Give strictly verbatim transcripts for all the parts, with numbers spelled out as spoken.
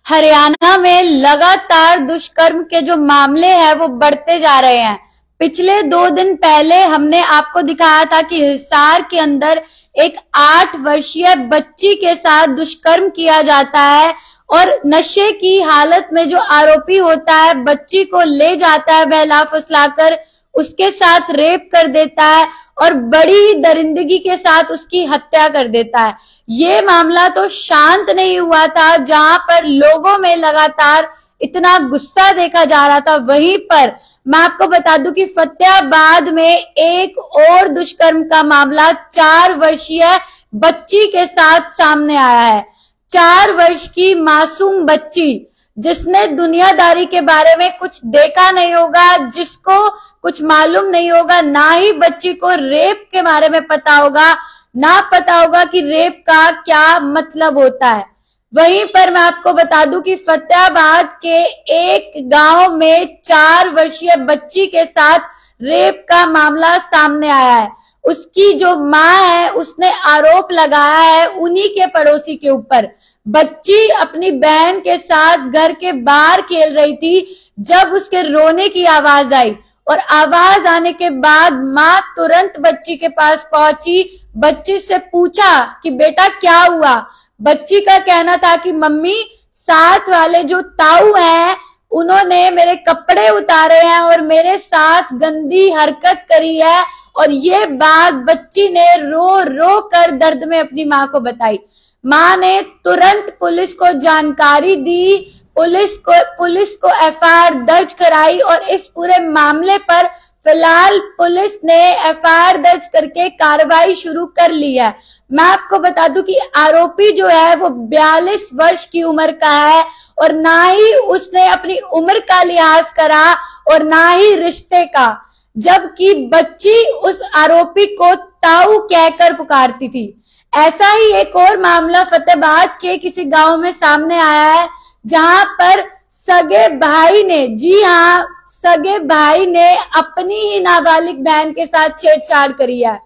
हरियाणा में लगातार दुष्कर्म के जो मामले हैं वो बढ़ते जा रहे हैं। पिछले दो दिन पहले हमने आपको दिखाया था कि हिसार के अंदर एक आठ वर्षीय बच्ची के साथ दुष्कर्म किया जाता है और नशे की हालत में जो आरोपी होता है बच्ची को ले जाता है बहला फुसलाकर, उसके साथ रेप कर देता है और बड़ी ही दरिंदगी के साथ उसकी हत्या कर देता है। ये मामला तो शांत नहीं हुआ था, जहां पर लोगों में लगातार इतना गुस्सा देखा जा रहा था। वहीं पर मैं आपको बता दूं कि फतेहाबाद में एक और दुष्कर्म का मामला चार वर्षीय बच्ची के साथ सामने आया है। चार वर्ष की मासूम बच्ची जिसने दुनियादारी के बारे में कुछ देखा नहीं होगा, जिसको कुछ मालूम नहीं होगा, ना ही बच्ची को रेप के बारे में पता होगा, ना पता होगा कि रेप का क्या मतलब होता है। वहीं पर मैं आपको बता दूं कि फतेहाबाद के एक गांव में चार वर्षीय बच्ची के साथ रेप का मामला सामने आया है। उसकी जो माँ है उसने आरोप लगाया है उन्हीं के पड़ोसी के ऊपर। बच्ची अपनी बहन के साथ घर के बाहर खेल रही थी जब उसके रोने की आवाज आई और आवाज आने के बाद माँ तुरंत बच्ची के पास पहुंची, बच्ची से पूछा कि बेटा क्या हुआ। बच्ची का कहना था कि मम्मी साथ वाले जो ताऊ हैं उन्होंने मेरे कपड़े उतारे हैं और मेरे साथ गंदी हरकत करी है, और ये बात बच्ची ने रो रो कर दर्द में अपनी माँ को बताई। माँ ने तुरंत पुलिस को जानकारी दी, पुलिस को पुलिस को एफ आई आर दर्ज कराई और इस पूरे मामले पर फिलहाल पुलिस ने एफ आई आर दर्ज करके कार्रवाई शुरू कर ली है। मैं आपको बता दूं कि आरोपी जो है वो बयालीस वर्ष की उम्र का है और ना ही उसने अपनी उम्र का लिहाज करा और ना ही रिश्ते का, जबकि बच्ची उस आरोपी को ताऊ कहकर पुकारती थी। ऐसा ही एक और मामला फतेहाबाद के किसी गांव में सामने आया है, जहां पर सगे भाई ने, जी हाँ सगे भाई ने अपनी ही नाबालिग बहन के साथ छेड़छाड़ करी है।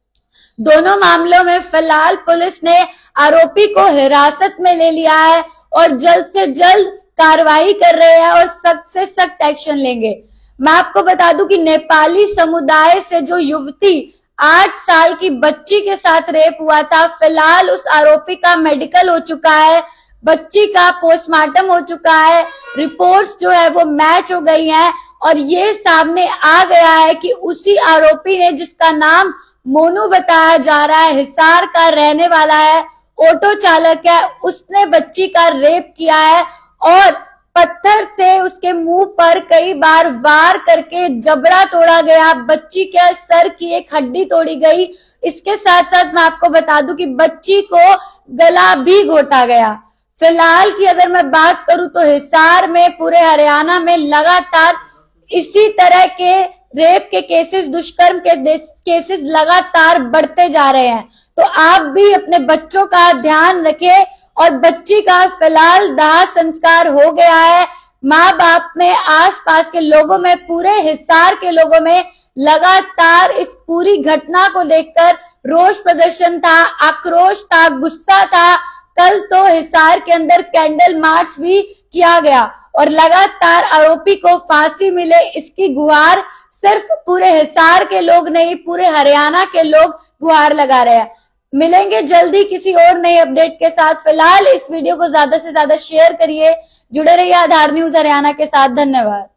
दोनों मामलों में फिलहाल पुलिस ने आरोपी को हिरासत में ले लिया है और जल्द से जल्द कार्रवाई कर रहे हैं और सख्त से सख्त एक्शन लेंगे। मैं आपको बता दूं कि नेपाली समुदाय से जो युवती आठ साल की बच्ची के साथ रेप हुआ था, फिलहाल उस आरोपी का मेडिकल हो चुका है, बच्ची का पोस्टमार्टम हो चुका है, रिपोर्ट्स जो है वो मैच हो गई हैं और ये सामने आ गया है कि उसी आरोपी ने, जिसका नाम मोनू बताया जा रहा है, हिसार का रहने वाला है, ऑटो चालक है, उसने बच्ची का रेप किया है और पत्थर से उसके मुंह पर कई बार वार करके जबड़ा तोड़ा गया, बच्ची के सर की एक हड्डी तोड़ी गई। इसके साथ साथ मैं आपको बता दूं कि बच्ची को गला भी घोटा गया। फिलहाल की अगर मैं बात करूं तो हिसार में, पूरे हरियाणा में लगातार इसी तरह के रेप के केसेस, दुष्कर्म के केसेस लगातार बढ़ते जा रहे हैं। तो आप भी अपने बच्चों का ध्यान रखें और बच्ची का फिलहाल दाह संस्कार हो गया है। माँ बाप में, आसपास के लोगों में, पूरे हिसार के लोगों में लगातार इस पूरी घटना को देखकर रोष प्रदर्शन था, आक्रोश था, गुस्सा था। कल तो हिसार के अंदर कैंडल मार्च भी किया गया और लगातार आरोपी को फांसी मिले इसकी गुहार सिर्फ पूरे हिसार के लोग नहीं, पूरे हरियाणा के लोग गुहार लगा रहे हैं। मिलेंगे जल्दी किसी और नए अपडेट के साथ। फिलहाल इस वीडियो को ज्यादा से ज्यादा शेयर करिए, जुड़े रहिए आधार न्यूज हरियाणा के साथ। धन्यवाद।